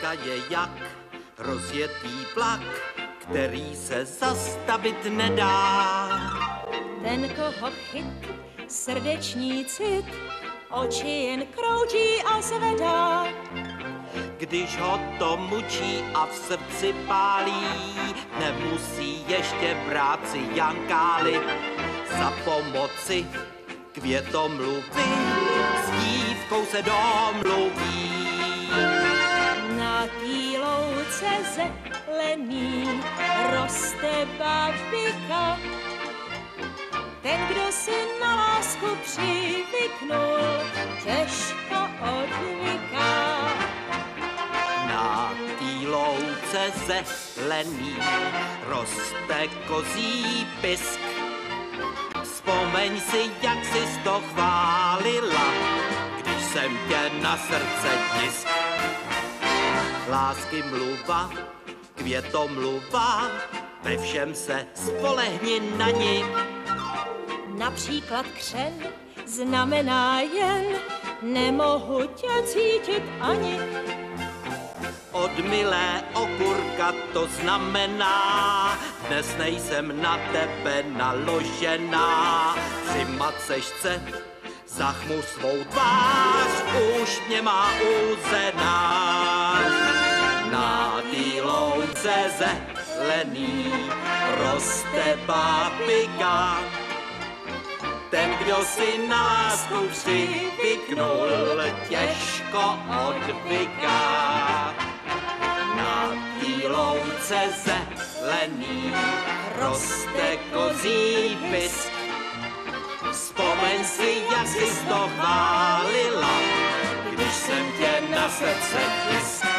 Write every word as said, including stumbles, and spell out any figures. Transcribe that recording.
Láska je jak rozjetý vlak, který se zastavit nedá. Ten, koho chyt, srdeční cit, oči jen krouží a zvedá. Když ho to mučí a v srdci pálí, nemusí ještě brát si jankály za pomoci květomluvy. S dívkou se domluví. Na tý louce zelený roste babika. Ten, kdo si na lásku přivyknul, těžko odvyká. Na tý louce zelený roste kozí pysk. Vzpomeň si, jak jsi to chválila, když jsem tě na srdce tisk. Lásky mluva, květomluva, ve všem se spolehni na ni. Například křen znamená jen nemohu tě cítit ani. Od milé okurka to znamená, dnes nejsem na tebe naložená. Při macešce zachmuř svou tvář, už mě má uzená. Na tý louce zelený roste babika. Ten, kdo si na lásku přivyknul, těžko odvyká. Na tý louce zelený roste kozí pysk. Vzpomeň si, jak jsi to chválila, když jsem tě na srdce tisk.